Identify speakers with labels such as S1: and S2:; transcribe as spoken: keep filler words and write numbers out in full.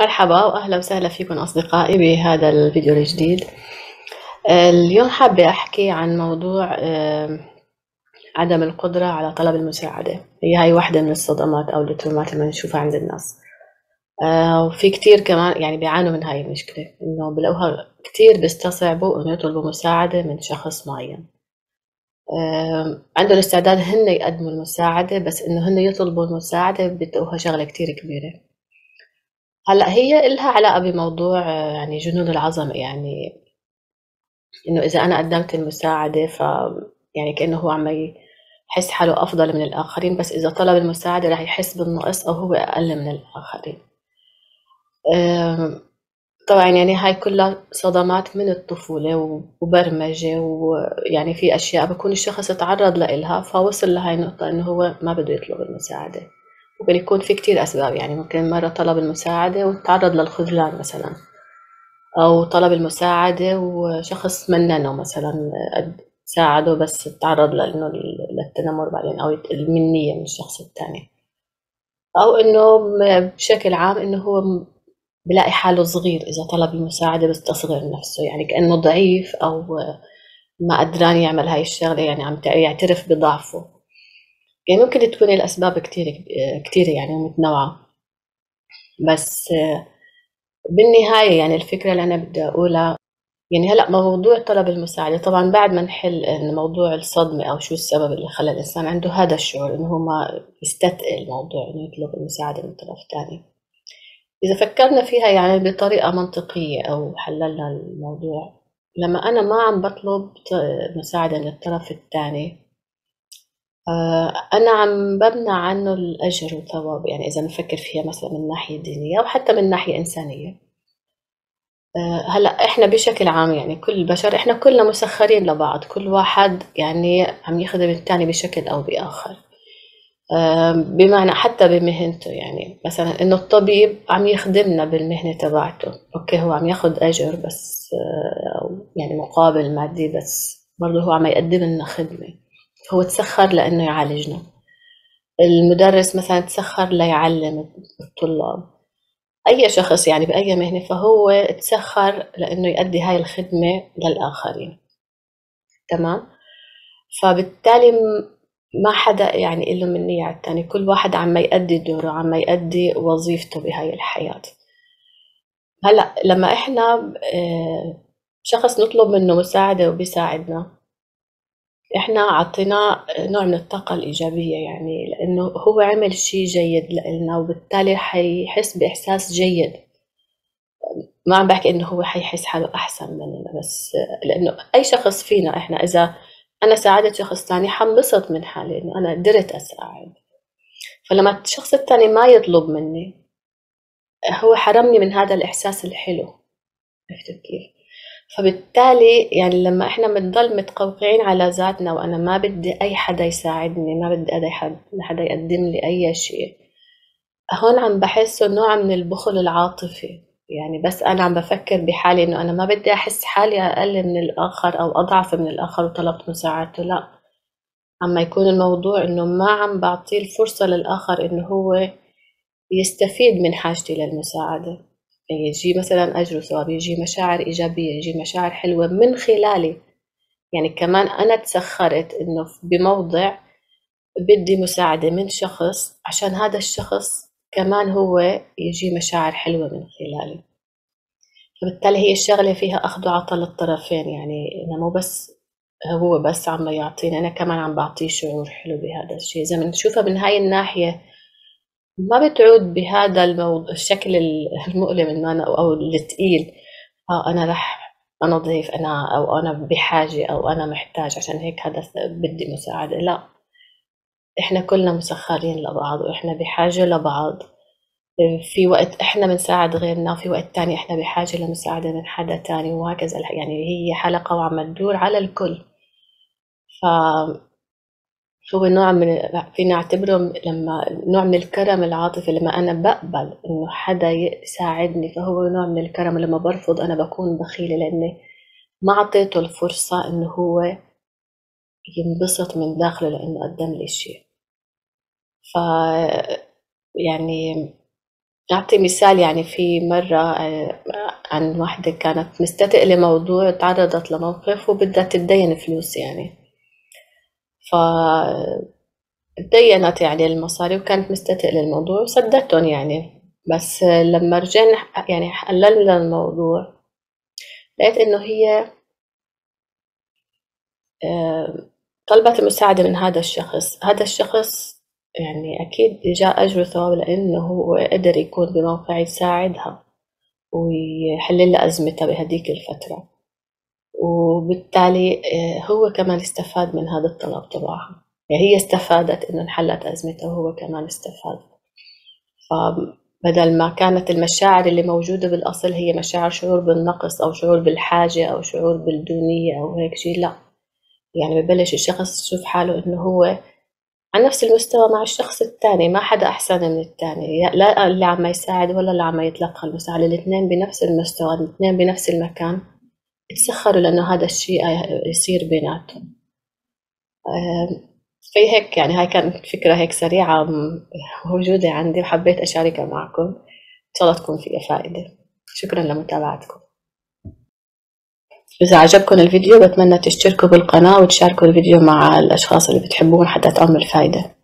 S1: مرحبا وأهلا وسهلا فيكم أصدقائي بهذا الفيديو الجديد. اليوم حابة أحكي عن موضوع آه، عدم القدرة على طلب المساعدة. هي هاي واحدة من الصدمات أو الترومات اللي بنشوفها عند الناس. آه، وفي كتير كمان يعني بيعانوا من هاي المشكلة، إنه بلاقوها كتير بيستصعبوا إنه يطلبوا مساعدة من شخص معين. آه، عندهم استعداد هن يقدموا المساعدة، بس إنه هن يطلبوا المساعدة بتلاقوها شغلة كتير كبيرة. هلأ هي إلها علاقة بموضوع آه، يعني جنون العظمة، يعني إنه إذا أنا قدمت المساعدة ف يعني كأنه هو عم يحس حاله أفضل من الآخرين، بس إذا طلب المساعدة رح يحس بالنقص أو هو أقل من الآخرين. آم، طبعا يعني هاي كلها صدمات من الطفولة وبرمجة، ويعني في أشياء بكون الشخص تعرض لإلها فوصل لهاي النقطة إنه هو ما بده يطلب المساعدة. ممكن يكون في كتير أسباب، يعني ممكن مرة طلب المساعدة وتعرض للخذلان مثلا، أو طلب المساعدة وشخص منّنه مثلًا، قد ساعده بس اتعرّض لإنه ال للتنمر بعدين، أو يت المنيّة من الشخص التاني، أو إنه م بشكل عام إنه هو م بيلاقي حاله صغير إذا طلب المساعدة، بيستصغر نفسه، يعني كإنه ضعيف أو ما قدران يعمل هاي الشغلة، يعني عم ت يعترف بضعفه. يعني ممكن تكون الأسباب كتير ك كتيرة يعني ومتنوعة، بس بالنهاية يعني الفكرة اللي أنا بدي أقولها، يعني هلأ موضوع طلب المساعدة طبعًا بعد ما نحل إن موضوع الصدمة أو شو السبب اللي خلّى الإنسان عنده هذا الشعور إنه هو ما يستثقل موضوع إنه يطلب المساعدة من طرف تاني. إذا فكرنا فيها يعني بطريقة منطقية أو حللنا الموضوع، لما أنا ما عم بطلب ط- مساعدة من الطرف التاني، آه، أنا عم بمنع عنه الأجر والثواب. يعني إذا نفكر فيها مثلا من ناحية دينية أو حتى من ناحية إنسانية. آه، هلا احنا بشكل عام يعني كل البشر احنا كلنا مسخرين لبعض، كل واحد يعني عم يخدم الثاني بشكل او باخر. آه، بمعنى حتى بمهنته، يعني مثلا انه الطبيب عم يخدمنا بالمهنة تبعته، اوكي هو عم ياخد اجر بس آه، أو يعني مقابل مادي، بس برضه هو عم يقدم لنا خدمة. هو تسخر لانه يعالجنا. المدرس مثلا تسخر ليعلم الطلاب. أي شخص يعني بأي مهنة فهو تسخر لأنه يؤدي هاي الخدمة للآخرين. تمام. فبالتالي م- ما حدا يعني إله منية على التاني، كل واحد عم يأدي دوره، عم يأدي وظيفته بهاي الحياة. هلأ لما إحنا آه، شخص نطلب منه مساعدة وبيساعدنا، إحنا عطيناه نوع من الطاقة الإيجابية، يعني لأنه هو عمل شي جيد لإلنا، وبالتالي حيحس بإحساس جيد. ما عم بحكي انه هو حيحس حاله احسن مننا، بس لانه اي شخص فينا احنا اذا انا ساعدت شخص تاني حنبسط من حالي انه انا قدرت اساعد. فلما الشخص التاني ما يطلب مني، هو حرمني من هذا الاحساس الحلو. عرفت كيف؟ فبالتالي يعني لما احنا بنضل متقوقعين على ذاتنا وانا ما بدي اي حدا يساعدني، ما بدي اي حد حدا يقدم لي اي شيء، هون عم بحسه نوع من البخل العاطفي. يعني بس أنا عم بفكر بحالي إنه أنا ما بدي أحس حالي أقل من الآخر أو أضعف من الآخر وطلبت مساعدته، لأ. أما يكون الموضوع إنه ما عم بعطيه الفرصة للآخر إنه هو يستفيد من حاجتي للمساعدة، يعني يجي مثلا أجر وثواب، يجي مشاعر إيجابية، يجي مشاعر حلوة من خلالي. يعني كمان أنا تسخرت إنه بموضع بدي مساعدة من شخص عشان هذا الشخص كمان هو يجي مشاعر حلوة من خلالي. فبالتالي هي الشغلة فيها أخذ وعطاء للطرفين، يعني أنا مو بس هو بس عم يعطيني، أنا كمان عم بعطيه شعور حلو بهذا الشيء. إذا بنشوفها من هاي الناحية ما بتعود بهذا الموضوع الشكل المؤلم إنه أنا أو الثقيل. آه أنا رح أنا ضعيف، أنا أو أنا بحاجة أو أنا محتاج عشان هيك هذا بدي مساعدة. لا، إحنا كلنا مسخرين لبعض وإحنا بحاجة لبعض. في وقت إحنا بنساعد غيرنا وفي وقت تاني إحنا بحاجة لمساعدة من حدا تاني، وهكذا. يعني هي حلقة وعم تدور على الكل. فهو نوع من فينا نعتبره لما نوع من الكرم العاطفي، لما أنا بقبل إنه حدا يساعدني فهو نوع من الكرم. لما برفض أنا بكون بخيلة لأني ما أعطيته الفرصة إنه هو ينبسط من داخله لأنه قدم لي شيء. ف يعني أعطي مثال، يعني في مرة آه، عن واحدة كانت مستتقلة موضوع، تعرضت لموقف وبدها تتدين فلوس يعني، فدينت يعني المصاري وكانت مستتقلة الموضوع وسددتهم يعني. بس آه، لما رجعنا يعني حللنا الموضوع لقيت إنه هي آه، طلبت المساعدة من هذا الشخص. هذا الشخص يعني أكيد جاء أجر وثواب، لأنه هو قدر يكون بموقع يساعدها ويحل لها أزمتها بهديك الفترة، وبالتالي آه، هو كمان استفاد من هذا الطلب تبعها. يعني هي استفادت إنه انحلت أزمتها وهو كمان استفاد. فبدل ما كانت المشاعر اللي موجودة بالأصل هي مشاعر شعور بالنقص أو شعور بالحاجة أو شعور بالدونية أو هيك شيء، لا، يعني ببلش الشخص يشوف حاله إنه هو على نفس المستوى مع الشخص الثاني، ما حدا أحسن من الثاني، لا اللي عم يساعد ولا اللي عم يتلقى المساعدة، الاثنين بنفس المستوى، الاثنين بنفس المكان، تسخروا لأنه هذا الشيء يصير بيناتهم. في هيك يعني هاي كانت فكرة هيك سريعة موجودة عندي وحبيت أشاركها معكم، إن شاء الله تكون فيها فائدة. شكرا لمتابعتكم. إذا عجبكم الفيديو بتمنى تشتركوا بالقناة وتشاركوا الفيديو مع الأشخاص اللي بتحبون حتى تعم الفائدة.